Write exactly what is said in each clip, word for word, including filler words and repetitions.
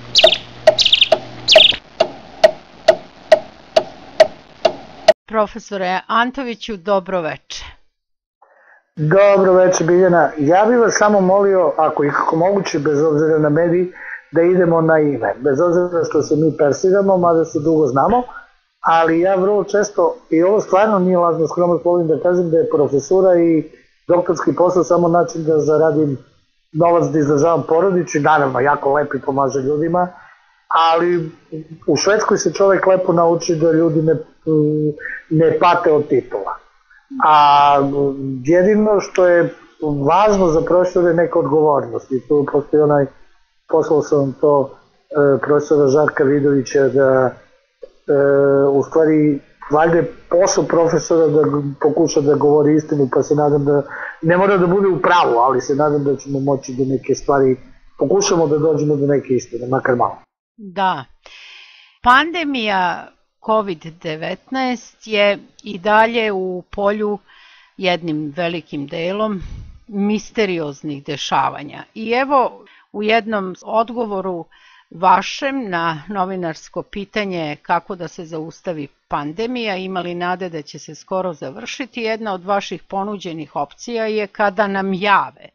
Profesore Antoviću, dobro veče. Dobro veče, Biljana. Ja bih vas samo molio, ako je kako moguće, bez obzira na medij, da idemo na ime. Bez obzira što se mi persiramo, mada se dugo znamo, ali ja vrlo često, i ovo stvarno nije lažno skromno, volim da kažem da je profesura i doktorski posao samo način da zaradim novac, da izdržavam porodicu, naravno jako lepo i pomaže ljudima, ali u Švedskoj se čovek lepo nauči da ljudi ne, ne pate od titula. A jedino što je važno za profesora je neka odgovornost i tu postoji onaj, poslao sam to e, profesora Žarka Vidovića da e, u stvari valjda je posao profesora da pokuša da govori istinu, pa se nadam da ne mora da bude u pravu, ali se nadam da ćemo moći da neke stvari pokušamo da dođemo do neke istine, makar malo. Da, pandemija kovid devetnaest je i dalje u polju jednim velikim delom misterioznih dešavanja. I evo u jednom odgovoru vašem na novinarsko pitanje kako da se zaustavi pandemija, imali nade da će se skoro završiti, jedna od vaših ponuđenih opcija je kada nam jave.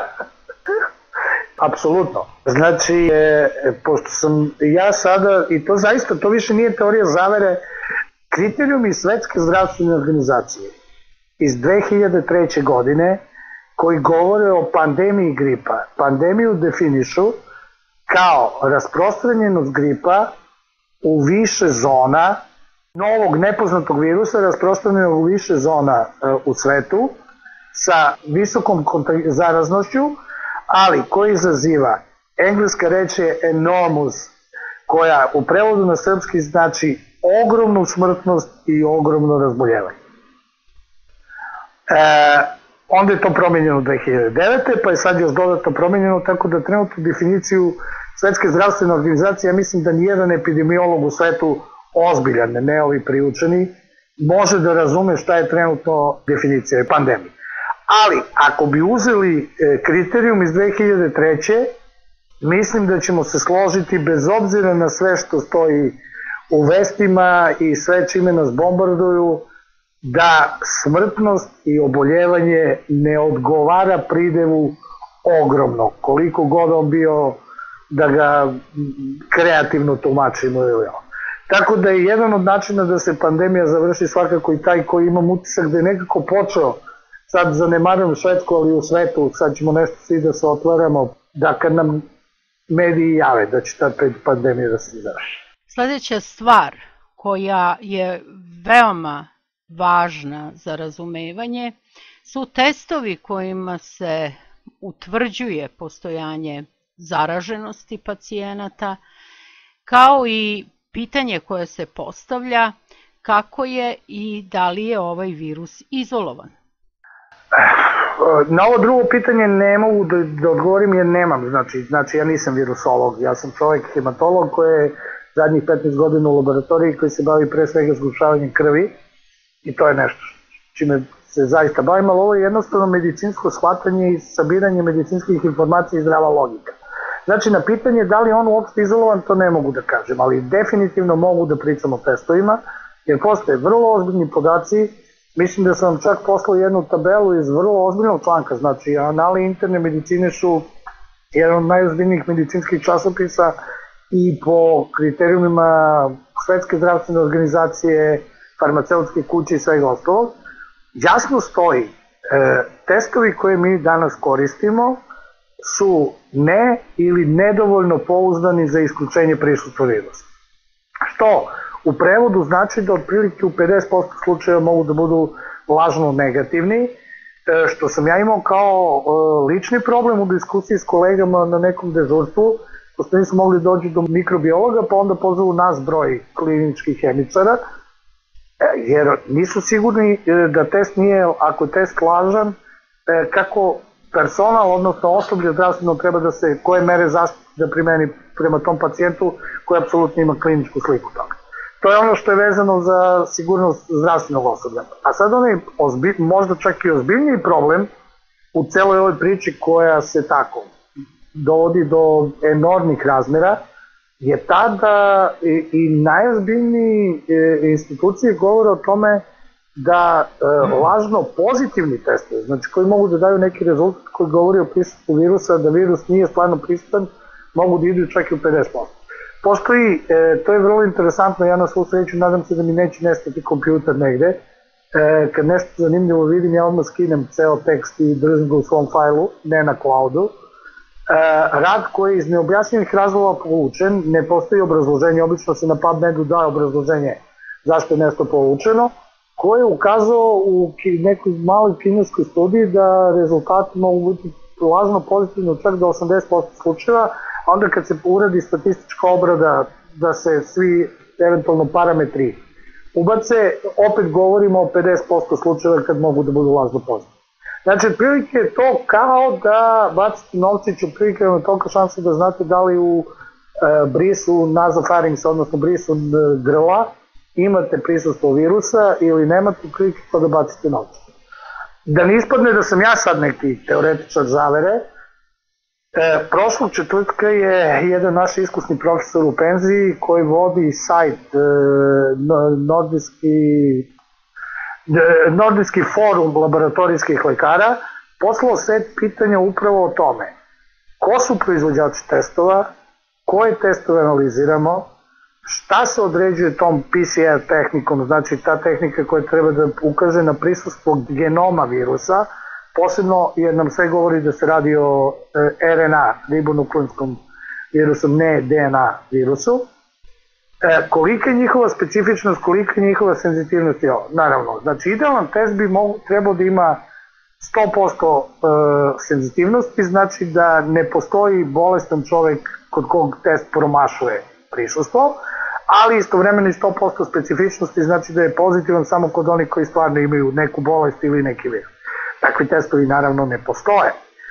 Apsolutno. Znači, e, pošto sam ja sada, i to zaista, to više nije teorija zavere, kriterijumi Svetske zdravstvene organizacije iz dve hiljade treće. godine koji govore o pandemiji gripa, pandemiju definišu kao rasprostranjenost gripa u više zona, novog nepoznatog virusa rasprostranjenog u više zona e, u svetu sa visokom zaraznošću, ali koji izaziva, engleska reč je enormous, koja u prevodu na srpski znači ogromnu smrtnost i ogromno razboljevanje. E, onda je to promenjeno u dve hiljade devete. pa je sad još dodatno promenjeno, tako da trenutnu definiciju Svetske zdravstvene organizacije, ja mislim da nijedan epidemiolog u svetu ozbiljan, ne ovi priučeni, može da razume šta je trenutno definicija pandemije. Ali, ako bi uzeli kriterijum iz dve hiljade treće. mislim da ćemo se složiti bez obzira na sve što stoji u vestima i sve čime nas bombarduju, da smrtnost i oboljevanje ne odgovara pridevu ogromno, koliko god on bio da ga kreativno tumačimo ili ovo. Tako da je jedan od načina da se pandemija završi svakako i taj koji imam utisak da je nekako počeo, sad zanemarujem u Švedsku, ali u svetu, sad ćemo nešto svi da se otvaramo, da kad nam mediji jave da će ta pandemija da se završi. Sledeća stvar koja je veoma važna za razumevanje su testovi kojima se utvrđuje postojanje zaraženosti pacijenata, kao i pitanje koje se postavlja kako je i da li je ovaj virus izolovan. Na ovo drugo pitanje ne mogu da, da odgovorim jer nemam, znači, znači ja nisam virusolog, ja sam čovjek hematolog koji je zadnjih petnaest godina u laboratoriji koji se bavi pre svega zgrušavanjem krvi i to je nešto čime se zaista bavim, ali ovo je jednostavno medicinsko shvatanje i sabiranje medicinskih informacija i zdrava logika. Znači na pitanje da li je on uopšte izolovan, to ne mogu da kažem, ali definitivno mogu da pričam o testovima, jer postoje vrlo ozbiljni podaci. Mislim da sam vam čak poslao jednu tabelu iz vrlo ozbiljnog članka, znači anali interne medicine su jedan od najozbiljnijih medicinskih časopisa i po kriterijumima Svetske zdravstvene organizacije, farmaceutske kuće i svega ostalog. Jasno stoji, e, testovi koje mi danas koristimo su ne ili nedovoljno pouzdani za isključenje prisustva virusa. Što u prevodu znači da otprilike u pedeset posto slučajeva mogu da budu lažno negativni, što sam ja imao kao lični problem u diskusiji s kolegama na nekom dežurstvu, pošto nisu mogli doći do mikrobiologa, pa onda pozvu nas broj kliničkih hemičara, jer nisu sigurni da test nije, ako je test lažan, kako personal, odnosno osoblje zdravstveno treba da se, koje mere zaštite da primeni prema tom pacijentu koji apsolutno ima kliničku sliku toga. To je ono što je vezano za sigurnost zdravstvenog osoblja. A sad onaj ozbilj, možda čak i ozbiljniji problem u celoj ovoj priči koja se tako dovodi do enormnih razmera je ta da i, i najozbiljniji institucije govore o tome da e, lažno pozitivni testovi, znači koji mogu da daju neki rezultat koji govori o prisutstvu virusa, da virus nije stvarno prisutan, mogu da idu čak i u pedeset posto. Postoji, e, to je vrlo interesantno, ja na svu sreću nadam se da mi neće nestati kompjuter negde, e, kad nešto zanimljivo vidim ja odmah skinem ceo tekst i držim ga u svom fajlu, ne na cloudu. E, rad koji je iz neobjašnjenih razloga povučen, ne postoji obrazloženje, obično se na PubMedu daje obrazloženje zašto je nešto povučeno, koji je ukazao u nekoj maloj kineskoj studiji da rezultati mogu biti lažno pozitivno čak do osamdeset posto slučajeva, a onda kad se uradi statistička obrada da se svi eventualno parametri ubace, opet govorimo o pedeset posto slučajeva kad mogu da budu lažno pozitivni. Znači, otprilike je to kao da bacite novčić, otprilike ima toliko šanse da znate da li u e, brisu nasofaringsa, odnosno brisu grla, imate prisustvo virusa ili nemate, otprilike kao da bacite novčić. Da ne ispadne da sam ja sad neki teoretičar zavere, e, prošlog četvrtka je jedan naš iskusni profesor u penziji koji vodi sajt e, nordijski Nordijski forum laboratorijskih lekara poslao set pitanja upravo o tome ko su proizvođači testova, koje testove analiziramo, šta se određuje tom P C R tehnikom, znači ta tehnika koja treba da ukaže na prisustvo genoma virusa, posebno jer nam sve govori da se radi o R N A, ribonukleinskom virusu, ne D N A virusu. E, kolika je njihova specifičnost, kolika je njihova senzitivnost je ovo. Naravno, znači idealan test bi mogu, trebao da ima sto posto e, senzitivnosti, znači da ne postoji bolestan čovek kod kog test promašuje prisustvo, ali istovremeno i sto posto specifičnosti, znači da je pozitivan samo kod onih koji stvarno imaju neku bolest ili neki virus. Takvi testovi naravno ne postoje,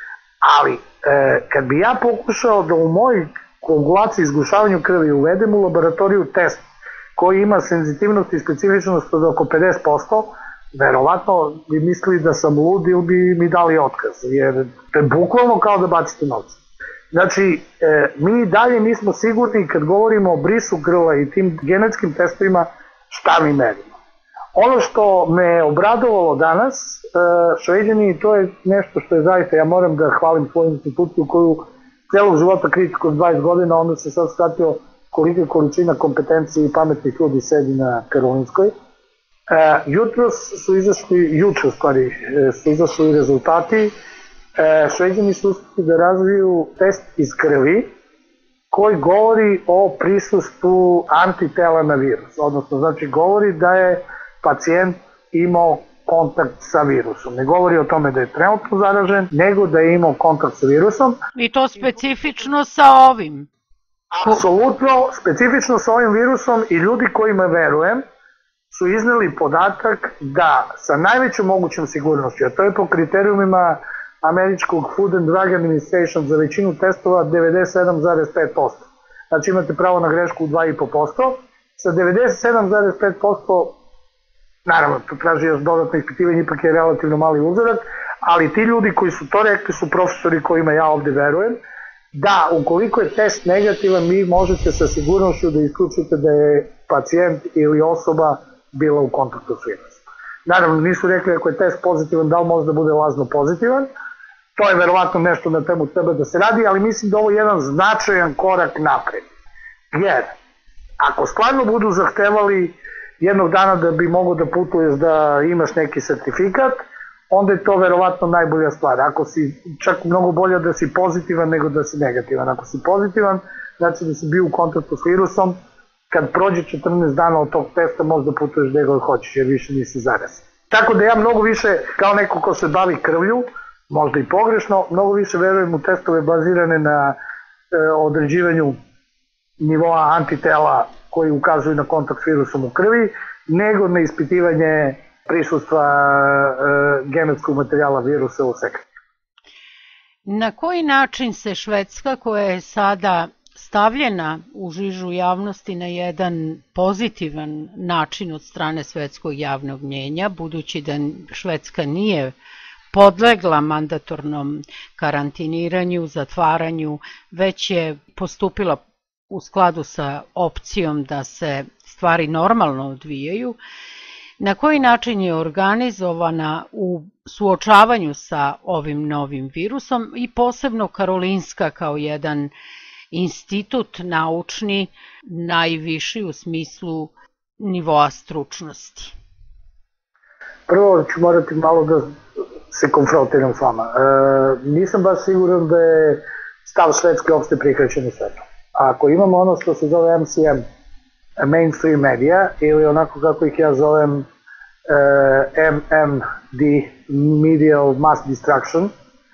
ali e, kad bi ja pokušao da u moj koagulaciji i izglušavanju krvi uvedem u laboratoriju test koji ima senzitivnost i specifičnost od oko pedeset posto, verovatno bi mislili da sam lud ili bi mi dali otkaz, jer to je bukvalno kao da bacite novce. Znači, e, mi dalje nismo sigurni kad govorimo o brisu grla i tim genetskim testovima šta mi merimo. Ono što me obradovalo danas, e, Šveđani, to je nešto što je zaista, ja moram da hvalim svoju instituciju koju celog života kritiku od dvadeset godina, onda se sad shvatio kolika količina kompetencije i pametnih ljudi sedi na Karolinskoj. E, jutro su izašli, juče u stvari, su izašli rezultati. E, Šveđani su uspeli da razviju test iz krvi koji govori o prisustvu antitela na virus. Odnosno, znači govori da je pacijent imao kontakt sa virusom. Ne govori o tome da je trenutno zaražen, nego da je imao kontakt sa virusom. I to specifično sa ovim? Apsolutno, specifično sa ovim virusom i ljudi kojima verujem su izneli podatak da sa najvećom mogućom sigurnošću, a to je po kriterijumima američkog Food and Drug Administration za većinu testova devedeset sedam zarez pet posto. Znači imate pravo na grešku u dva i po posto. Sa devedeset sedam zarez pet posto naravno, to traži još dodatno ispitivanje, ipak je relativno mali uzorak, ali ti ljudi koji su to rekli su profesori kojima ja ovde verujem, da ukoliko je test negativan, mi možete sa sigurnošću da isključite da je pacijent ili osoba bila u kontaktu s virusom. Naravno, nisu rekli ako je test pozitivan, da li može da bude lažno pozitivan, to je verovatno nešto na temu treba da se radi, ali mislim da ovo je jedan značajan korak napred. Jer, ako stvarno budu zahtevali jednog dana da bi mogo da putuješ da imaš neki sertifikat, onda je to verovatno najbolja stvar. Ako si čak mnogo bolje da si pozitivan nego da si negativan. Ako si pozitivan, znači da si bio u kontaktu s virusom, kad prođe četrnaest dana od tog testa možda putuješ gde god hoćeš jer više nisi zarazan. Tako da ja mnogo više, kao neko ko se bavi krvlju, možda i pogrešno, mnogo više verujem u testove bazirane na e, određivanju nivoa antitela koji ukazuju na kontakt s virusom u krvi, nego na ispitivanje prisustva e, genetskog materijala virusa u sekretu. Na koji način se Švedska, koja je sada stavljena u žižu javnosti na jedan pozitivan način od strane svetskog javnog mnjenja, budući da Švedska nije podlegla mandatornom karantiniranju, zatvaranju, već je postupila u skladu sa opcijom da se stvari normalno odvijaju, na koji način je organizovana u suočavanju sa ovim novim virusom i posebno Karolinska kao jedan institut naučni najviši u smislu nivoa stručnosti? Prvo ću morati malo da se konfrontiram s vama. E, nisam baš siguran da je stav Švedske opšte prihvaćen u svetu. Ako imamo ono što se zove M C M, mainstream media, ili onako kako ih ja zovem uh, M M D, medial mass distraction, uh,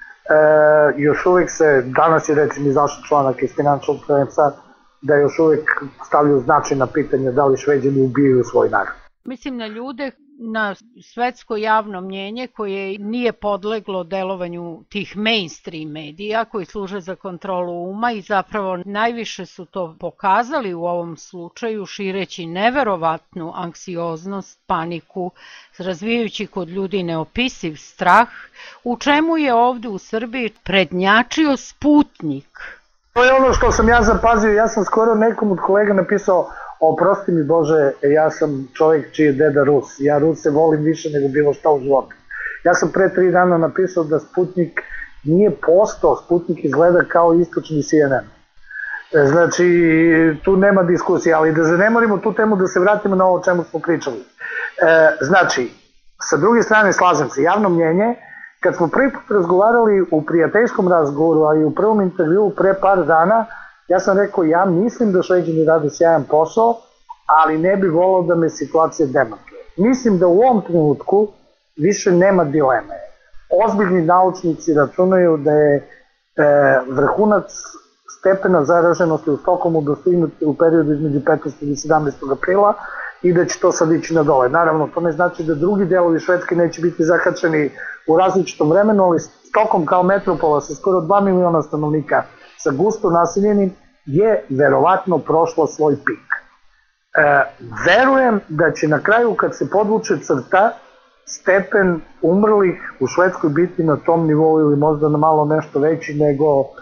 još uvijek se, danas je recimo izašao članak iz Financial Timesa, da još uvijek stavljaju značajna pitanja da li Šveđani ubijaju svoj narod. Mislim na ljude, na svetsko javno mnjenje koje nije podleglo delovanju tih mainstream medija koji služe za kontrolu uma i zapravo najviše su to pokazali u ovom slučaju šireći neverovatnu anksioznost, paniku, razvijajući kod ljudi neopisiv strah, u čemu je ovde u Srbiji prednjačio Sputnik. To je ono što sam ja zapazio, ja sam skoro nekom od kolega napisao: oprosti mi Bože, ja sam čovjek čiji je deda Rus, ja Ruse volim više nego bilo šta u životu. Ja sam pre tri dana napisao da Sputnik nije postao, Sputnik izgleda kao istočni C N N. Znači, tu nema diskusije, ali da zanemorimo tu temu, da se vratimo na ovo o čemu smo pričali. Znači, sa druge strane slažem se, javno mnjenje, kad smo prvi put razgovarali u prijateljskom razgovoru, a i u prvom intervjuu pre par dana, ja sam rekao, ja mislim da Šveđani rade sjajan posao, ali ne bi volao da me situacija demantuje. Mislim da u ovom trenutku više nema dileme. Ozbiljni naučnici računaju da je e, vrhunac stepena zaraženosti u Stokholmu dostignut u periodu između petnaestog i sedamnaestog aprila i da će to sad ići na dole. Naravno, to ne znači da drugi delovi Švedske neće biti zakačeni u različitom vremenu, ali Stokholm kao metropola sa skoro dva miliona stanovnika sa gusto naseljenim je verovatno prošlo svoj pik. E, verujem da će na kraju, kad se podvuče crta, stepen umrlih u Švedskoj biti na tom nivou ili možda na malo nešto veći nego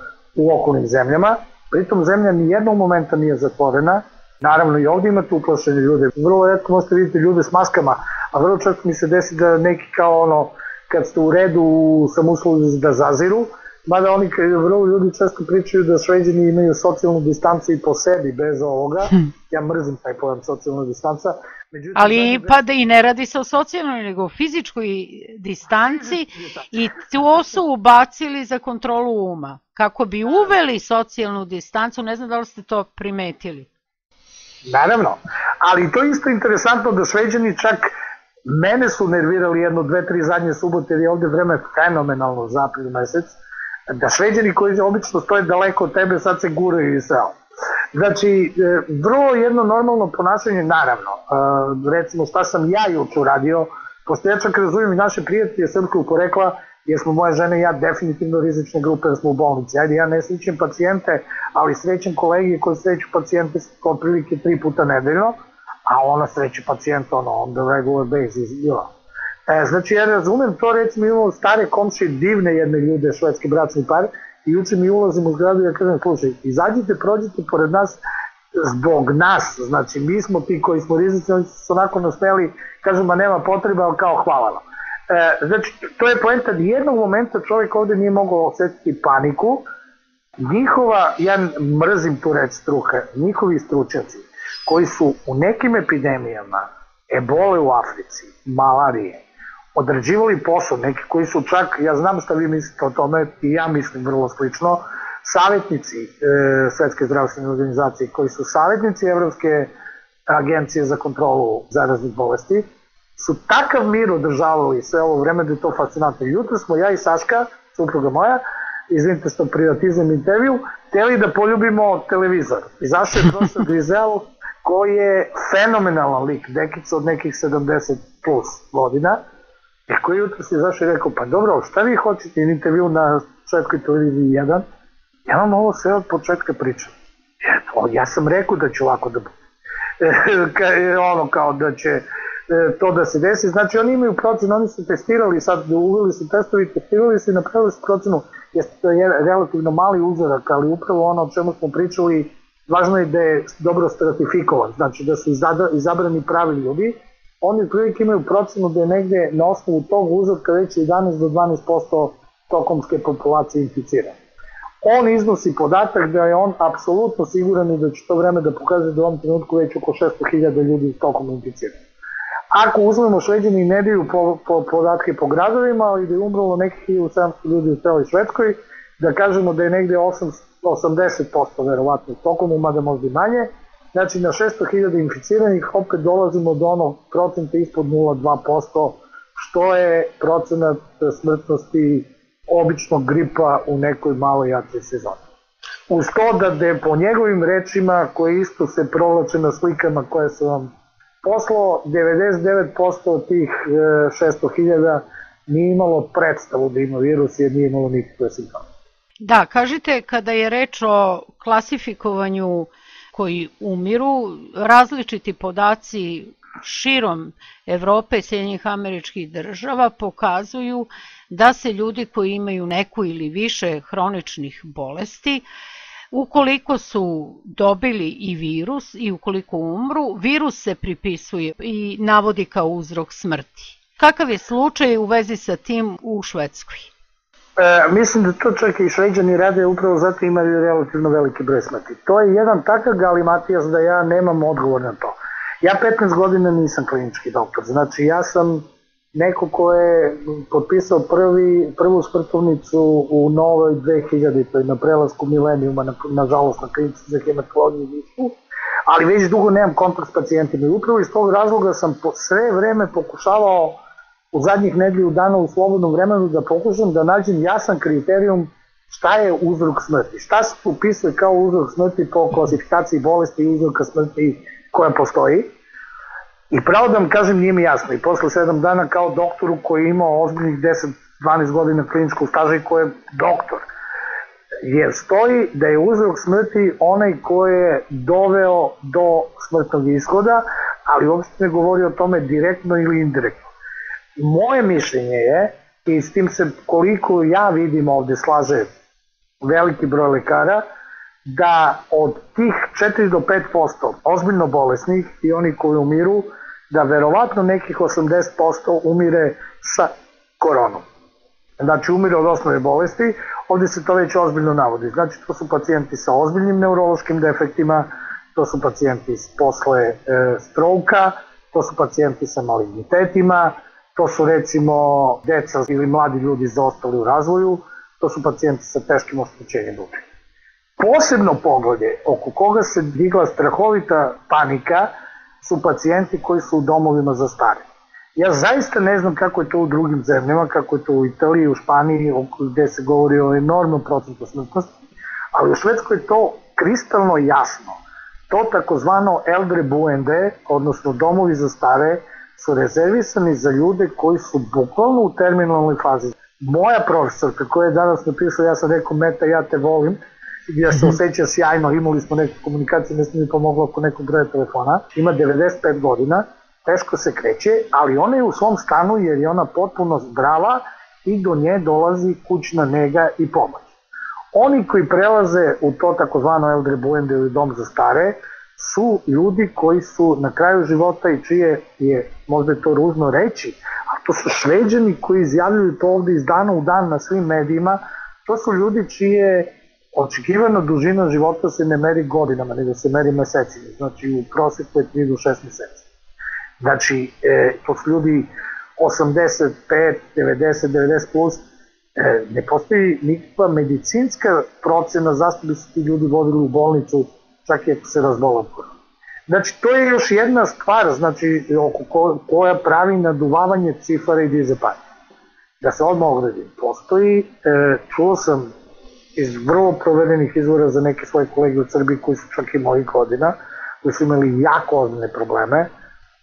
u okolnim zemljama. Pritom zemlja ni jednog momenta nije zatvorena. Naravno i ovdje imate uplašene ljude. Vrlo retko možete vidjeti ljude s maskama, a vrlo često mi se desi da neki kao ono, kad ste u redu sam uslovi da zaziru, mada oni vrlo ljudi često pričaju da Šveđani imaju socijalnu distancu i po sebi bez ovoga. Ja mrzim taj pojam socijalna distanca. Međutim, ali pa da i ne radi se o socijalnoj nego o fizičkoj distanci i to su ubacili za kontrolu uma. Kako bi uveli socijalnu distancu, ne znam da li ste to primetili. Naravno, ali to je isto interesantno da Šveđani čak mene su nervirali jedno, dve, tri zadnje subote jer je ovde vreme fenomenalno za april mesec, da Šveđani koji obično stoje daleko od tebe sad se guraju i seo. Znači, vrlo jedno normalno ponašanje, naravno, recimo šta sam ja juče uradio, pošto ja čak razumijem i naše prijatelje srpskog porekla, jer smo moja žena i ja definitivno rizične grupe, jer smo u bolnici. Ajde, ja ne srećem pacijente, ali srećem kolege koji sreću pacijente otprilike tri puta nedeljno, a ona sreće pacijenta ono, on the regular basis. E, znači, ja razumem to, recimo imamo stare komšije, divne jedne ljude, švedski bračni par, i juče mi ulazimo u zgradu i ja kažem, slušaj, izađite, prođite pored nas, zbog nas, znači mi smo ti koji smo rizični, oni su onako nasmeli, kažem, ma nema potreba, ali kao hvala vam. E, znači, to je poenta, nijednog momenta čovjek ovde nije mogao osjetiti paniku, njihova, ja mrzim tu reč struka, njihovi stručnjaci, koji su u nekim epidemijama, ebole u Africi, malarije, odrađivali posao, neki koji su čak, ja znam šta vi mislite o tome, i ja mislim vrlo slično, savjetnici e, Svetske zdravstvene organizacije, koji su savjetnici Evropske agencije za kontrolu zaraznih bolesti, su takav mir održavali sve ovo vreme da je to fascinantno. Jutro smo ja i Saška, supruga moja, izvinite što privatizam intervju, hteli da poljubimo televizor. Izašao je profesor Grizel, koji je fenomenalan lik, dekica od nekih sedamdeset plus godina, i koji jutro se izašao i rekao, pa dobro, šta vi hoćete intervju na Švedskoj televiziji jedan? Ja vam ovo sve od početka pričam. Ja sam rekao da će ovako da bude. Ono kao da će to da se desi. Znači oni imaju procenu, oni su testirali, sad uveli su testovi, testirali su i napravili su procenu, jeste to je relativno mali uzorak, ali upravo ono o čemu smo pričali, važno je da je dobro stratifikovan, znači da su izabrani pravi ljudi. Oni prilike imaju procenu da je negde na osnovu tog uzorka već jedanaest do dvanaest posto tokomske populacije inficirane. On iznosi podatak da je on apsolutno siguran i da će to vreme da pokaže da u ovom trenutku već oko šesto hiljada ljudi tokom inficirano. Ako uzmemo Šveđani ne daju po, po podatke po gradovima, ali da je umrlo nekih hiljadu sedamsto ljudi u celoj Švedskoj, da kažemo da je negde osamdeset posto verovatno tokom, mada možda i manje, znači na šesto hiljada inficiranih opet dolazimo do onog procenta ispod nula zarez dva posto, što je procenat smrtnosti običnog gripa u nekoj maloj jačoj sezoni. Uz to da je po njegovim rečima, koje isto se provlače na slikama koje sam vam poslao, devedeset devet posto od tih šesto hiljada nije imalo predstavu da ima virus jer nije imalo nikakve simptome. Da, kažite, kada je reč o klasifikovanju koji umiru, različiti podaci širom Evrope i Sjedinjenih Američkih Država pokazuju da se ljudi koji imaju neku ili više hroničnih bolesti, ukoliko su dobili i virus i ukoliko umru, virus se pripisuje i navodi kao uzrok smrti. Kakav je slučaj u vezi sa tim u Švedskoj? E, mislim da to čak i Šveđani rade, upravo zato imaju relativno veliki broj smrti. To je jedan takav galimatijas da ja nemam odgovor na to. Ja petnaest godina nisam klinički doktor, znači ja sam neko ko je potpisao prvi, prvu smrtovnicu u novoj dve hiljaditoj na prelasku milenijuma, na, nažalost na klinici za hematologiju i višu, ali već dugo nemam kontakt s pacijentima i upravo iz tog razloga sam po sve vreme pokušavao u zadnjih nedelju dana u slobodnom vremenu da pokušam da nađem jasan kriterijum šta je uzrok smrti, šta se upisuje kao uzrok smrti po klasifikaciji bolesti i uzroka smrti koja postoji. I pravo da vam kažem, nije mi jasno. I posle sedam dana kao doktoru koji je imao ozbiljnih deset do dvanaest godina kliničkog staža i koji je doktor, jer stoji da je uzrok smrti onaj koji je doveo do smrtnog ishoda, ali uopšte ne govori o tome direktno ili indirektno. Moje mišljenje je, i s tim se koliko ja vidim ovde slaže veliki broj lekara, da od tih četiri do pet posto ozbiljno bolesnih i oni koji umiru, da verovatno nekih osamdeset posto umire sa koronom. Znači umire od osnove bolesti, ovde se to već ozbiljno navodi. Znači to su pacijenti sa ozbiljnim neurološkim defektima, to su pacijenti posle e, stroka, to su pacijenti sa malignitetima, to su recimo deca ili mladi ljudi zaostali u razvoju, to su pacijenti sa teškim oštećenjem dupe. Posebno poglavlje oko koga se digla strahovita panika su pacijenti koji su u domovima za stare. Ja zaista ne znam kako je to u drugim zemljama, kako je to u Italiji, u Španiji, gde se govori o enormnom procentu smrtnosti, ali u Švedskoj je to kristalno jasno. To takozvano Äldreboende, odnosno domovi za stare, su rezervisani za ljude koji su bukvalno u terminalnoj fazi. Moja profesorka koja je danas napisala, ja sam rekao, Meta, ja te volim, ja se osjeća sjajno, imali smo neku komunikaciju, nešto mi pomoglo oko nekog broja telefona, ima devedeset pet godina, teško se kreće, ali ona je u svom stanu jer je ona potpuno zdrava i do nje dolazi kućna nega i pomoć. Oni koji prelaze u to takozvano Äldreboende ili dom za stare su ljudi koji su na kraju života i čije je, možda je to ružno reći, a to su Šveđani koji izjavljuju to ovde iz dana u dan na svim medijima, to su ljudi čije očekivana dužina života se ne meri godinama, nego se meri mesecima, znači u proseku je tri do šest meseci. Znači, e, to su ljudi osamdeset pet, devedeset, devedeset plus, e, ne postoji nikakva medicinska procena zašto bi se ti ljudi vodili u bolnicu, čak i ako se razbola od korona. Znači, to je još jedna stvar, znači, oko ko, koja pravi naduvavanje cifara i dizepanja. Da se odmah ogradim, postoji, e, čuo sam iz vrlo proverenih izvora za neke svoje kolege u Srbiji koji su čak i mojih godina, koji su imali jako ozbiljne probleme, e,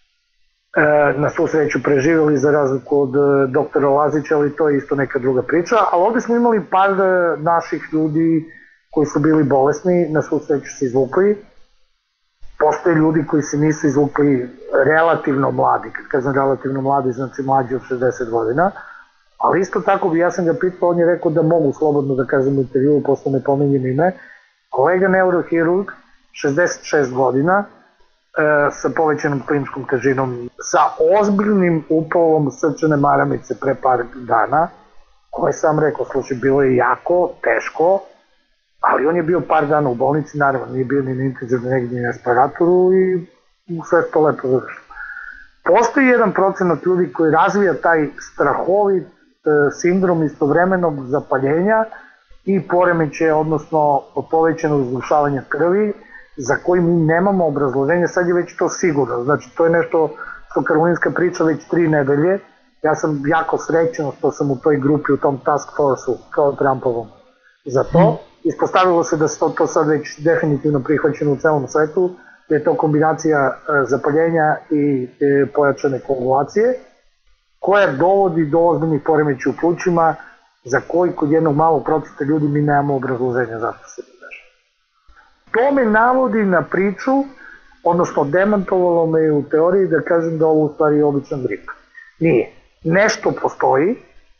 na svu sreću preživjeli za razliku od e, doktora Lazića, ali to je isto neka druga priča, ali ovde smo imali par e, naših ljudi koji su bili bolesni, na svu sreću se izvukli. Postoje ljudi koji se nisu izvukli relativno mladi, kad kažem relativno mladi, znači mlađi od šezdeset godina, ali isto tako, ja sam ga pitao, on je rekao da mogu slobodno da kažem u intervjuu, pošto ne pominjem ime, kolega neurohirurg šezdeset šest godina, sa povećanom kliničkom težinom, sa ozbiljnim upalom srčane maramice pre par dana, koje sam rekao, slušaj, bilo je jako teško, ali on je bio par dana u bolnici, naravno, nije bio ni na intenzivnoj negdje ni na respiratoru i sve to lepo završilo. Postoji jedan procenat ljudi koji razvija taj strahovit sindrom istovremenog zapaljenja i poremećaja, odnosno povećanog izglušavanja krvi, za koji mi nemamo obrazloženje, sad je već to sigurno. Znači, to je nešto što Karolinska priča već tri nedelje. Ja sam jako srećen što sam u toj grupi, u tom task force-u, kao Trumpovom, za to. Ispostavilo se da se to, to sad već definitivno prihvaćeno u celom svetu, da je to kombinacija zapaljenja i pojačane koagulacije, koja dovodi do ozbiljnih poremećaja u plućima, za koji kod jednog malog procenta ljudi mi nemamo obrazloženja zašto se to dešava. To me navodi na priču, odnosno demantovalo me u teoriji da kažem da ovo u stvari je običan grip. Nije. Nešto postoji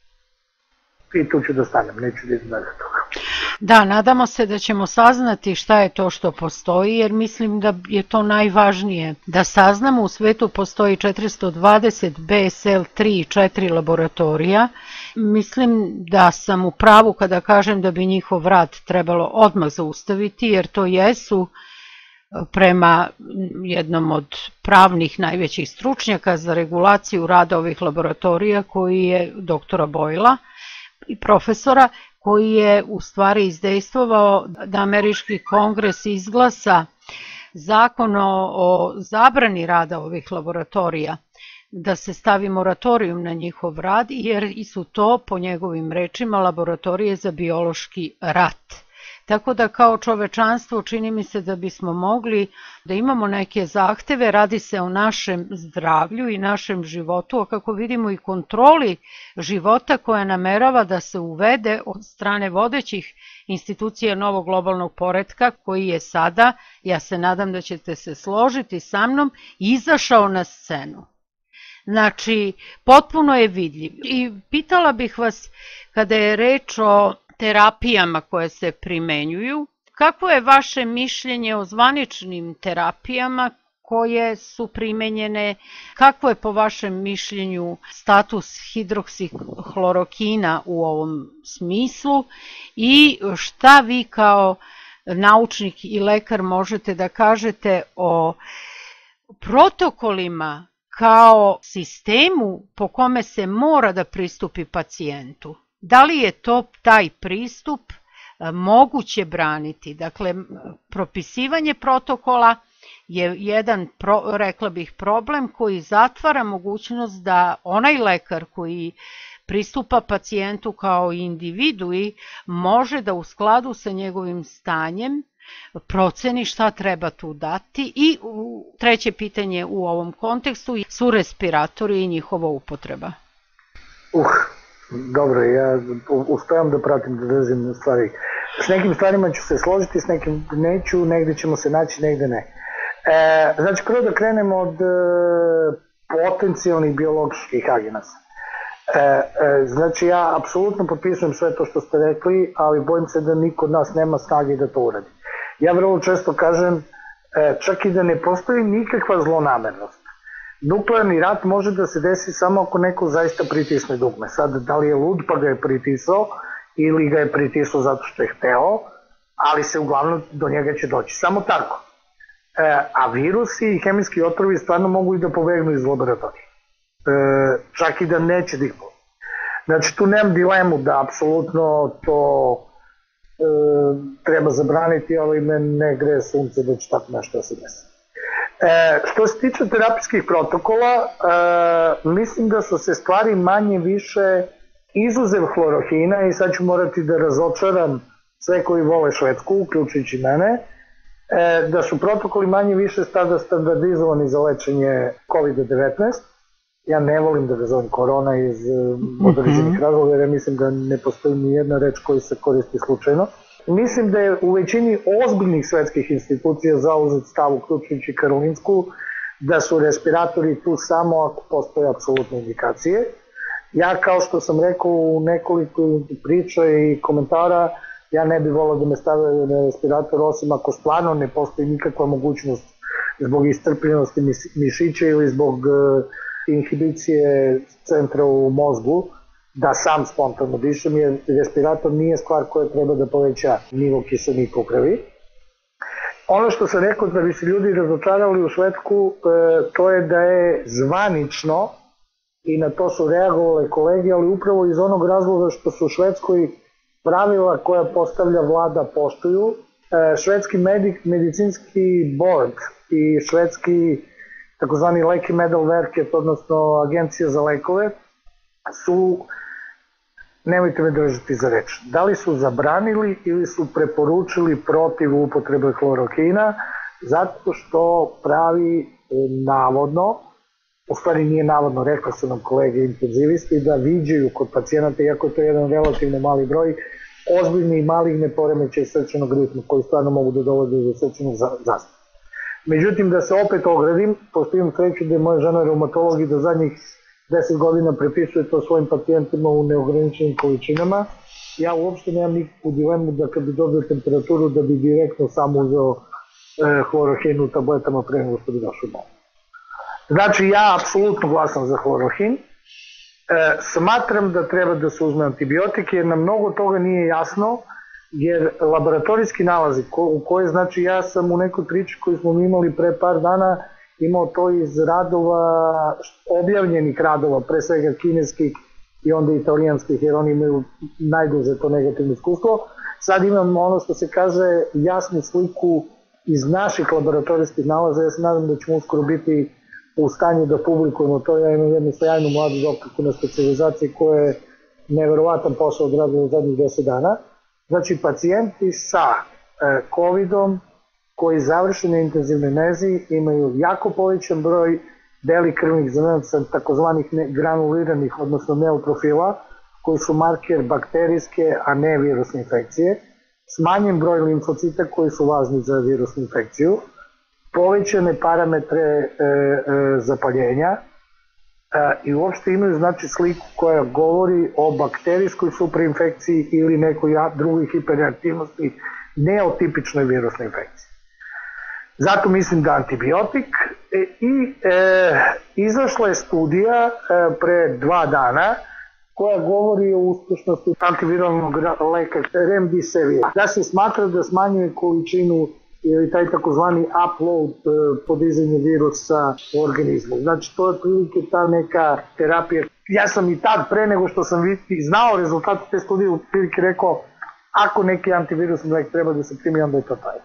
i tu ću da stanem, neću da idem dalje toga. Da, nadamo se da ćemo saznati šta je to što postoji, jer mislim da je to najvažnije. Da saznamo, u svetu postoji četiristo dvadeset B S L tri i četiri laboratorija. Mislim da sam u pravu kada kažem da bi njihov rad trebalo odmah zaustaviti, jer to jesu prema jednom od pravnih najvećih stručnjaka za regulaciju rada ovih laboratorija, koji je doktora Boyla i profesora, koji je u stvari izdejstvovao da američki kongres izglasa zakon o zabrani rada ovih laboratorija, da se stavi moratorijum na njihov rad, jer su to, po njegovim rečima, laboratorije za biološki rat. Tako da kao čovečanstvo čini mi se da bismo mogli da imamo neke zahteve, radi se o našem zdravlju i našem životu, a kako vidimo i kontroli života koja namerava da se uvede od strane vodećih institucija novog globalnog poretka, koji je sada, ja se nadam da ćete se složiti sa mnom, izašao na scenu. Znači, potpuno je vidljiv. I pitala bih vas, kada je reč o terapijama koje se primenjuju, kako je vaše mišljenje o zvaničnim terapijama koje su primenjene, kako je po vašem mišljenju status hidroksihlorokina u ovom smislu i šta vi kao naučnik i lekar možete da kažete o protokolima kao sistemu po kome se mora da pristupi pacijentu? Da li je to taj pristup moguće braniti? Dakle, propisivanje protokola je jedan, rekla bih, problem koji zatvara mogućnost da onaj lekar koji pristupa pacijentu kao individui može da u skladu sa njegovim stanjem proceni šta treba tu dati. I treće pitanje u ovom kontekstu su respiratori i njihova upotreba. Uh, dobro, ja uspijam da pratim, da držim stvari. S nekim stvarima ću se složiti, s nekim neću, negde ćemo se naći, negde ne. E, znači, prvo da krenemo od e, potencijalnih bioloških agenasa. E, e, znači, ja apsolutno potpisujem sve to što ste rekli, ali bojim se da niko od nas nema snage da to uradi. Ja vrlo često kažem, e, čak i da ne postoji nikakva zlonamernost. Nuklearni rat može da se desi samo ako neko zaista pritisne dugme. Sad, da li je lud pa ga je pritisao ili ga je pritisao zato što je hteo, ali se uglavnom do njega će doći. Samo tako. E, a virusi i hemijski otrovi stvarno mogu i da pobegnu iz laboratorije. E, čak i da neće da ih pobegnu. Znači, tu nemam dilemu da apsolutno to e, treba zabraniti, ali me ne greje sunce da će tako nešto da se desi. E, što se tiče terapijskih protokola, e, mislim da su se stvari manje više izuzev hlorohina, i sad ću morati da razočaram sve koji vole Švedsku, uključujući mene, e, da su protokoli manje više sada standardizovani za lečenje kovid devetnaest. Ja ne volim da ga zovem korona iz određenih razloga, jer mislim da ne postoji ni jedna reč koja se koristi slučajno. Mislim da je u većini ozbiljnih svetskih institucija zauzet stav, uključujući Karolinsku, da su respiratori tu samo ako postoje apsolutne indikacije. Ja, kao što sam rekao u nekoliko priča i komentara, ja ne bi volao da me stave na respirator, osim ako stvarno ne postoji nikakva mogućnost zbog istrpljenosti mišića ili zbog inhibicije centra u mozgu, da sam spontano dišem, jer respirator nije stvar koja treba da poveća nivo kiseonika u krvi. Ono što sam rekao da bi se ljudi razočarali u Švedsku, to je da je zvanično, i na to su reagovale kolege, ali upravo iz onog razloga što su u Švedskoj pravila koja postavlja vlada poštuju. Švedski medicinski board i švedski takozvani Läkemedelsverket, odnosno agencija za lekove, su, nemojte me držati za reč, da li su zabranili ili su preporučili protiv upotrebe hlorokina, zato što pravi navodno, u stvari nije navodno, rekla su nam kolege intenzivisti, da viđaju kod pacijenata, iako to je jedan relativno mali broj, ozbiljni i maligne poremećaje srčanog ritma koji stvarno mogu da dovode do srčanog zastoja. Međutim, da se opet ogradim, pošto imam sreću da je moja žena reumatolog i da zadnjih deset godina prepisuje to svojim pacijentima u neograničenim količinama, ja uopšte nemam nikakvu dilemu da kad bi dobio temperaturu da bi direktno sam uzeo e, hlorohin u tabletama pre nego što bi došao doma. Znači, ja apsolutno glasam za hlorohin. E, smatram da treba da se uzme antibiotik, jer nam mnogo toga nije jasno, jer laboratorijski nalazi ko, u koje, znači ja sam u nekoj priči koju smo imali pre par dana imao to iz radova, objavljenih radova, pre svega kineskih i onda italijanskih, jer oni imaju najduže to negativno iskustvo. Sad imam ono što se kaže jasnu sliku iz naših laboratorijskih nalaza. Ja se nadam da ćemo uskoro biti u stanju da publikujemo to. Ja imam jednu sjajnu mladu doktorku na specijalizaciji koja je neverovatan posao odradila u zadnjih deset dana. Znači, pacijenti sa e, covidom koji završe na intenzivnoj nezi imaju jako povećan broj belih krvnih zrnaca, takozvanih granuliranih, odnosno neutrofila, koji su marker bakterijske, a ne virusne infekcije, smanjen broj limfocita koji su važni za virusnu infekciju, povećane parametre e, e, zapaljenja e, i uopšte imaju, znači, sliku koja govori o bakterijskoj superinfekciji ili nekoj drugoj hiperreaktivnosti, ne o tipičnoj virusnoj infekciji. Zato mislim da antibiotik e, i e, izašla je studija e, pre dva dana koja govori o uspešnosti antiviralnog leka Remdesivir, da se smatra da smanjuje količinu ili taj takozvani upload e, podizanje virusa u organizmu. Znači, to je prilike ta neka terapija. Ja sam i tad, pre nego što sam znao rezultate te studije, u prilike rekao, ako neki antivirusni lek treba da se primi, onda je to taj.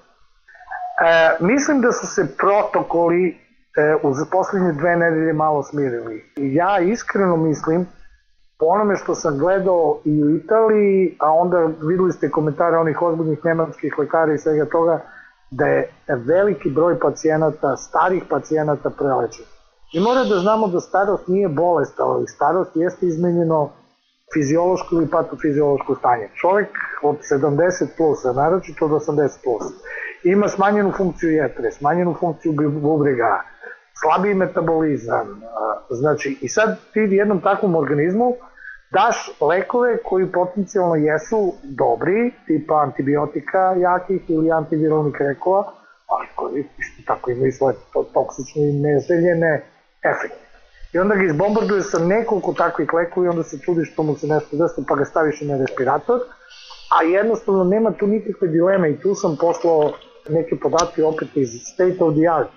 E, mislim da su se protokoli e, uz poslednje dve nedelje malo smirili. Ja iskreno mislim, po onome što sam gledao i u Italiji, a onda videli ste komentare onih ozbiljnih nemačkih lekara i svega toga, da je veliki broj pacijenata, starih pacijenata prelečen. I mora da znamo da starost nije bolest, ali starost jeste izmenjeno fiziološko ili patofiziološko stanje. Čovjek od sedamdeset plus, a naročito od osamdeset plus, ima smanjenu funkciju jetre, smanjenu funkciju bubrega, slabiji metabolizam. Znači, i sad ti jednom takvom organizmu daš lekove koji potencijalno jesu dobri, tipa antibiotika jakih ili antiviralnih lekova, ali koji isto tako imaju svoje toksične i neželjene efekte. I onda ga izbombarduje sa nekoliko takvih lekova i onda se čudi što mu se nešto desilo, pa ga staviš na respirator, a jednostavno nema tu nikakve dileme i tu sam poslao neke podatke opet iz state of the art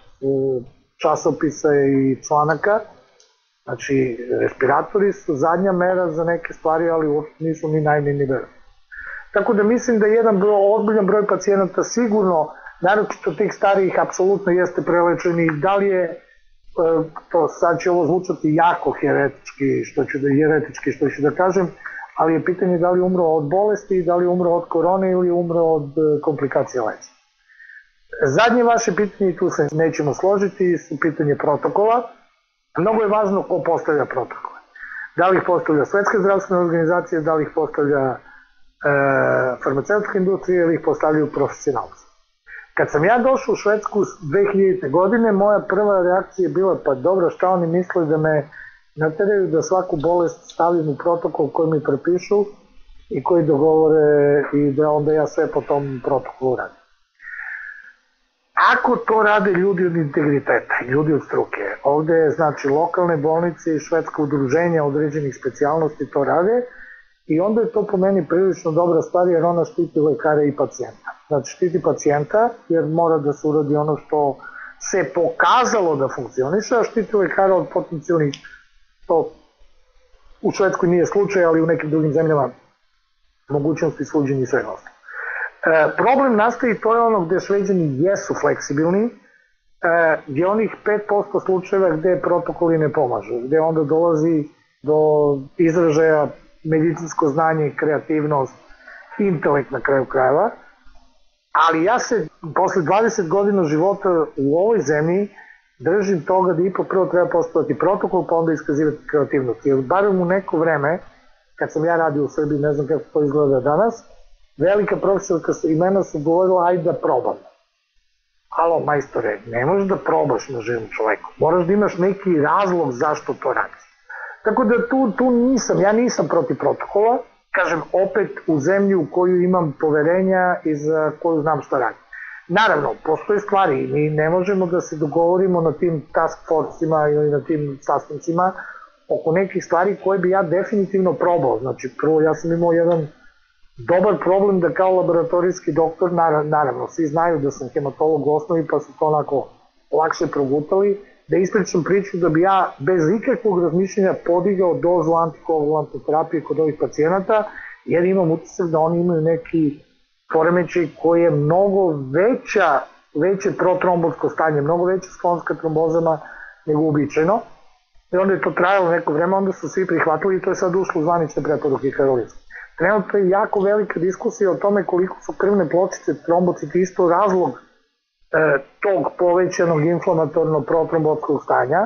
časopisa i članaka. Znači, respiratori su zadnja mera za neke stvari, ali uopšte nisu ni najni ni vera. Tako da mislim da jedan broj, ozbiljan broj pacijenata sigurno, naročito tih starijih, apsolutno jeste prelečeni. Da li je, to sad će ovo zvučati jako heretički, što ću da, heretički, što ću da kažem, ali je pitanje da li je umro od bolesti, da li je umro od korone ili je umro od komplikacija lečenja. Zadnje vaše pitanje, tu se nećemo složiti, su pitanje protokola. Mnogo je važno ko postavlja protokole. Da li ih postavlja Svetska zdravstvena organizacija, da li ih postavlja e, farmaceutska industrija ili ih postavljaju profesionalci. Kad sam ja došao u Švedsku dve hiljadite. godine, moja prva reakcija je bila, pa dobro, šta oni misle da me nateraju da svaku bolest stavim u protokol koji mi prepišu i koji dogovore i da onda ja sve po tom protokolu radim. Ako to rade ljudi od integriteta, ljudi od struke, ovde znači lokalne bolnice i švedska udruženja određenih specijalnosti to rade i onda je to po meni prilično dobra stvar jer ona štiti lekara i pacijenta. Znači štiti pacijenta jer mora da se uradi ono što se pokazalo da funkcioniše, a štiti lekara od potencijalnih, to u Švedskoj nije slučaj, ali u nekim drugim zemljama mogućnosti suđenja i sve ostalo. E, problem nastaje i to je ono gde Šveđani jesu fleksibilni, e, gdje onih pet posto slučajeva gde protokoli ne pomažu, gde onda dolazi do izražaja medicinsko znanje, kreativnost, intelekt na kraju krajeva, ali ja se posle dvadeset godina života u ovoj zemlji držim toga da ipak prvo treba postaviti protokol pa onda iskazivati kreativnost, jer barem u neko vreme, kad sam ja radio u Srbiji, ne znam kako to izgleda danas, velika profesorka imena su govorila ajde da probam. Alo, majstore, ne možeš da probaš na živom čoveku, moraš da imaš neki razlog zašto to radiš. Tako da tu, tu nisam, ja nisam protiv protokola, kažem opet u zemlji u koju imam poverenja i za koju znam šta radim. Naravno, postoje stvari, mi ne možemo da se dogovorimo na tim task forcima ili na tim sastancima oko nekih stvari koje bi ja definitivno probao. Znači, prvo ja sam imao jedan dobar problem da kao laboratorijski doktor, naravno, svi znaju da sam hematolog u osnovi pa su to onako lakše progutali, da ispričam priču da bi ja bez ikakvog razmišljenja podigao dozu antikoagulantne terapije kod ovih pacijenata, jer imam utisak da oni imaju neki poremećaj koji je mnogo veća, veće protrombotsko stanje, mnogo veća sklonska trombozama nego uobičajeno. I onda je to trajalo neko vreme, onda su svi prihvatili i to je sad ušlo u zvanične preporuke Karolinske. Trenutno je jako velika diskusija o tome koliko su krvne pločice, trombociti isto razlog e, tog povećanog inflamatorno protrombotskog stanja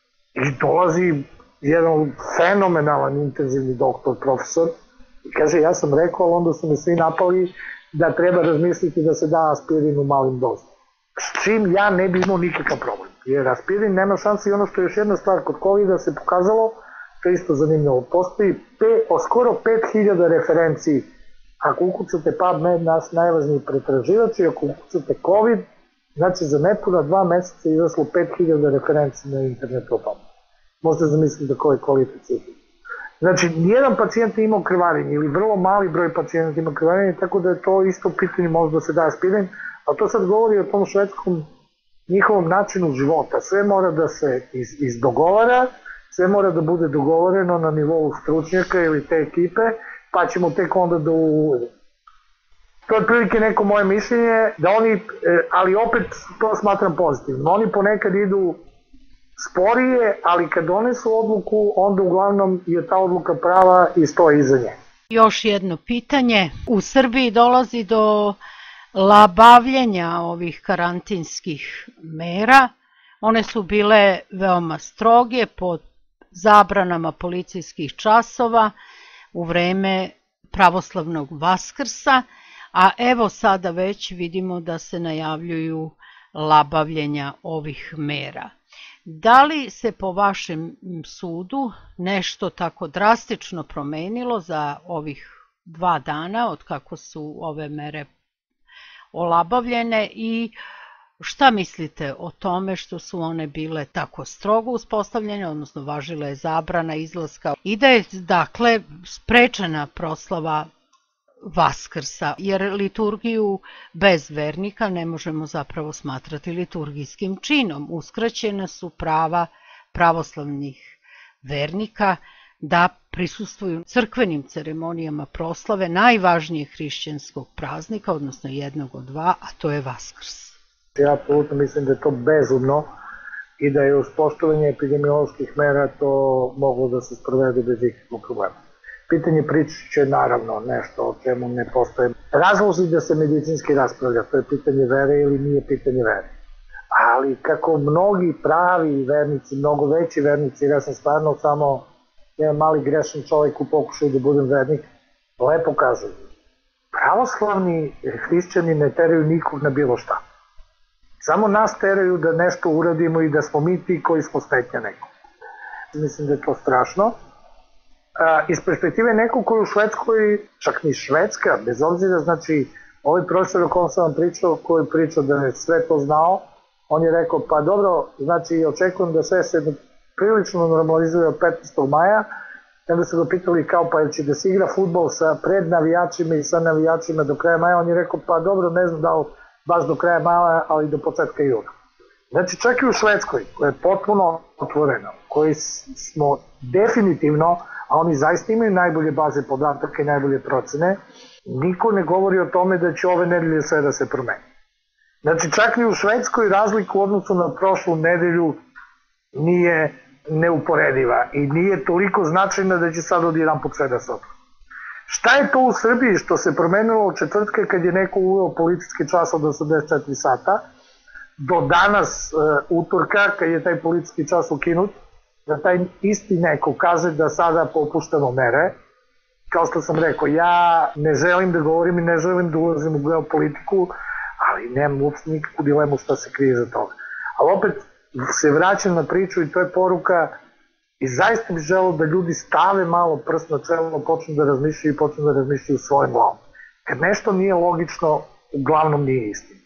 i dolazi jedan fenomenalan intenzivni doktor, profesor i kaže ja sam rekao, ali onda su me svi napali da treba razmisliti da se da aspirin u malim dozama. S čim ja ne bi imao nikakav problem, jer aspirin nema šanse i ono što je još jedna stvar kod kovida se pokazalo, to je isto zanimljivo, postoji pe, o skoro pet hiljada referenciji, ako ukucate PubMed, naš najvažniji pretraživač i ako ukucate COVID, znači za nepuna dva meseca je izašlo pet hiljada referenci na internetu o tome. Možete zamisliti da koji kvalitet cifri. Znači, nijedan pacijent nije imao krvarenje ili vrlo mali broj pacijenta ima krvarenje, tako da je to isto pitanje možda se da aspirin, a to sad govori o tom švedskom njihovom načinu života. Sve mora da se iz, izdogovara, sve mora da bude dogovoreno na nivou stručnjaka ili te ekipe, pa ćemo tek onda da uvodimo. To je prilike neko moje mišljenje, da oni, ali opet to smatram pozitivno, oni ponekad idu sporije, ali kad donesu odluku, onda uglavnom je ta odluka prava i stoji iza nje. Još jedno pitanje. U Srbiji dolazi do labavljenja ovih karantinskih mera. One su bile veoma stroge pod zabranama policijskih časova u vreme pravoslavnog Vaskrsa, a evo sada već vidimo da se najavljuju labavljenja ovih mera. Da li se po vašem sudu nešto tako drastično promenilo za ovih dva dana od kako su ove mere olabavljene i šta mislite o tome što su one bile tako strogo uspostavljene, odnosno važila je zabrana izlaska i da je dakle sprečena proslava Vaskrsa, jer liturgiju bez vernika ne možemo zapravo smatrati liturgijskim činom. Uskraćena su prava pravoslavnih vernika da prisustvuju crkvenim ceremonijama proslave najvažnijeg hrišćanskog praznika, odnosno jednog od dva, a to je Vaskrs. Ja apsolutno mislim da je to bezumno i da je uz poštovanje epidemioloških mera to moglo da se sprovede bez ikakvog problema. Pitanje priče naravno nešto o čemu ne postoje razlozi da se medicinski raspravlja, to je pitanje vere ili nije pitanje vere. Ali kako mnogi pravi vernici, mnogo veći vernici, ja sam stvarno samo jedan mali grešan čovjek u pokušaju da budem vernik, lepo kažu, pravoslavni hrišćani ne teraju nikog na bilo šta. Samo nas teraju da nešto uradimo i da smo mi ti koji smo smetnja nekom. Mislim da je to strašno. iz perspektive nekog koji u Švedskoj, čak ni Švedska, bez obzira, znači, ovaj profesor o kom sam vam pričao, koji je pričao da je sve to znao, on je rekao, pa dobro, znači, očekujem da sve se prilično normalizuje od petnaestog maja, onda su ga pitali kao, pa će da se igra fudbal sa pred navijačima i sa navijačima do kraja maja, on je rekao, pa dobro, ne znam da li baš do kraja maja, ali do početka juna. Znači, čak i u Švedskoj, koja je potpuno otvorena, koji smo definitivno, a oni zaista imaju najbolje baze podataka i najbolje procene, niko ne govori o tome da će ove nedelje sve da se promeni. Znači, čak i u Švedskoj razlika u odnosu na prošlu nedelju nije neuporediva i nije toliko značajna da će sad odjedan put sve da se otvori. Šta je to u Srbiji što se promenilo od četvrtka kad je neko uveo policijski čas od osamdeset četiri sata, do danas utorka kad je taj policijski čas ukinut, da taj isti neko kaže da sada popuštamo mere. Kao što sam rekao, ja ne želim da govorim i ne želim da ulazim u geopolitiku, ali nemam uopšte nikakvu dilemu šta se krije za toga. Ali opet se vraćam na priču i to je poruka i zaista bih želeo da ljudi stave malo prst na čelo, počnu da razmišljaju i počnu da razmišljaju svojim glavom. Kad nešto nije logično, uglavnom nije istina.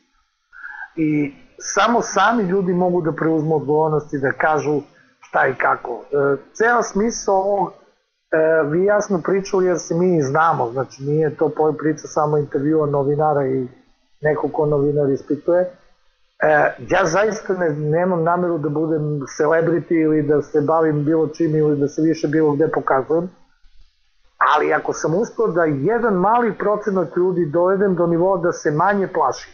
I samo sami ljudi mogu da preuzmu odgovornost i da kažu šta i kako. E, ceo smisao ovog, e, vi jasno pričali jer se mi znamo, znači nije to priča samo intervjua novinara i neko ko novinar ispituje. E, ja zaista ne, nemam nameru da budem celebrity ili da se bavim bilo čim ili da se više bilo gde pokazujem, ali ako sam uspio da jedan mali procenat ljudi dovedem do nivoa da se manje plaši,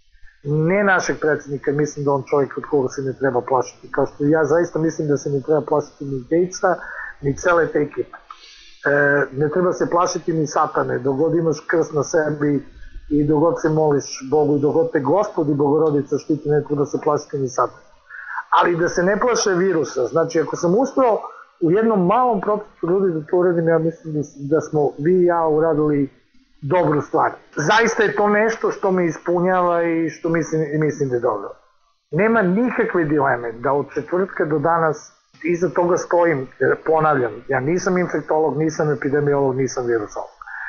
ne našeg predsjednika, mislim da on čovjek od koga se ne treba plašiti, kao što ja zaista mislim da se ne treba plašiti ni Gatesa, ni cele te ekipe. E, ne treba se plašiti ni satane, dok god imaš krst na sebi i dok god se moliš Bogu i dok god te Gospod i Bogorodica štiti, ne treba se plašiti ni satane. Ali da se ne plaše virusa, znači ako sam uspeo u jednom malom procesu ljudi da to uradim, ja mislim da smo vi i ja uradili dobru stvar. Zaista je to nešto što me ispunjava i što mislim, mislim da je dobro. Nema nikakve dileme da od četvrtka do danas iza toga stojim, ponavljam, ja nisam infektolog, nisam epidemiolog, nisam virusolog.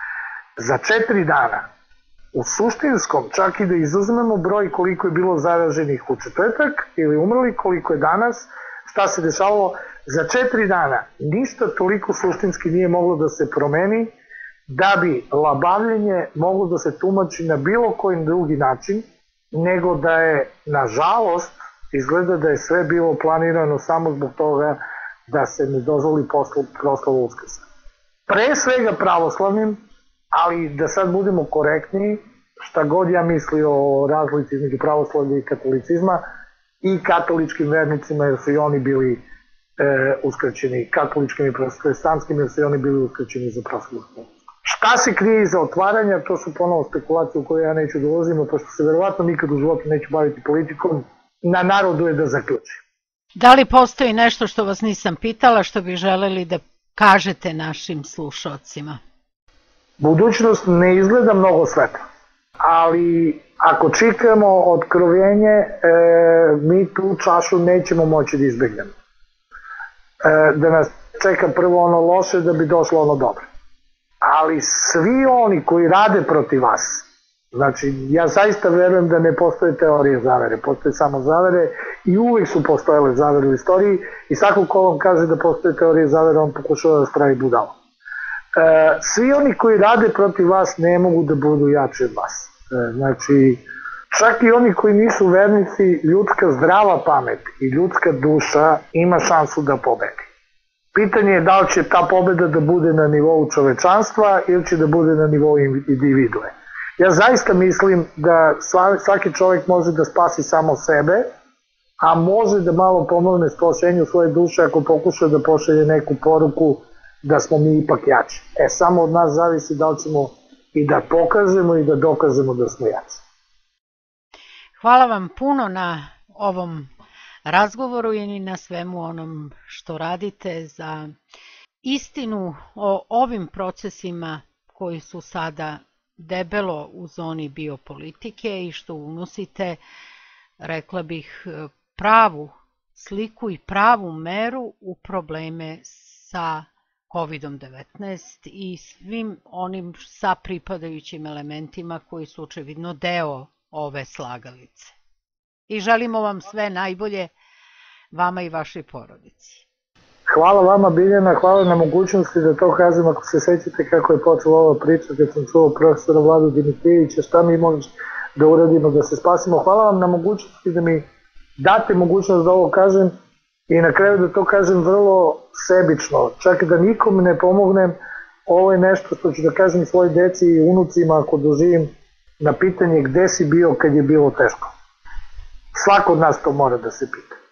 Za četiri dana, u suštinskom, čak i da izuzmemo broj koliko je bilo zaraženih u četvrtak ili umrli, koliko je danas, šta se dešavalo, za četiri dana ništa toliko suštinski nije moglo da se promeni da bi labavljenje moglo da se tumači na bilo koji drugi način, nego da je, nažalost, izgleda da je sve bilo planirano samo zbog toga da se ne dozvoli proslava Uskrsa. Pre svega pravoslavnim, ali da sad budemo korektniji, šta god ja misli o razlici između pravoslavlja i katolicizma i katoličkim vernicima, jer su i oni bili e, uskraćeni, katoličkim i protestantskim, jer su i oni bili uskraćeni za proslavu. Šta se krije iza otvaranja, to su ponovo spekulacije u koje ja neću da ulazim, pošto se verovatno nikad u životu neću baviti politikom, na narodu je da zaključi. Da li postoji nešto što vas nisam pitala, što bi želeli da kažete našim slušalcima? Budućnost ne izgleda mnogo svetla, ali ako čekamo otkrovenje, e, mi tu čašu nećemo moći da izbegnemo. E, da nas čeka prvo ono loše da bi došlo ono dobro. Ali svi oni koji rade protiv vas, znači ja zaista verujem da ne postoje teorije zavere, postoje samo zavere i uvek su postojale zavere u istoriji i svako ko vam kaže da postoje teorije zavere, on pokušava da spravi budalo. E, svi oni koji rade protiv vas ne mogu da budu jači od vas. E, znači, čak i oni koji nisu vernici, ljudska zdrava pamet i ljudska duša ima šansu da pobedi. Pitanje je da li će ta pobeda da bude na nivou čovečanstva ili će da bude na nivou individue. Ja zaista mislim da svaki čovjek može da spasi samo sebe, a može da malo pomogne spašenju svoje duše ako pokuša da pošalje neku poruku da smo mi ipak jači. E, samo od nas zavisi da li ćemo i da pokažemo i da dokažemo da smo jači. Hvala vam puno na ovom razgovoru i na svemu onom što radite za istinu o ovim procesima koji su sada debelo u zoni biopolitike i što unosite, rekla bih, pravu sliku i pravu meru u probleme sa kovidom devetnaest i svim onim sa pripadajućim elementima koji su očevidno deo ove slagalice. I želimo vam sve najbolje, vama i vašoj porodici. Hvala vama, Biljana, hvala na mogućnosti da to kažem, ako se sećate kako je počela ova priča kad sam čuo profesora Vladu Dimitrijevića, šta mi možemo da uradimo da se spasimo. Hvala vam na mogućnosti da mi date mogućnost da ovo kažem i na kraju da to kažem vrlo sebično, čak da nikom ne pomognem. Ovo je nešto što ću da kažem svojoj deci i unucima ako doživim na pitanje gde si bio kad je bilo teško. Svako od nas to mora da se pita.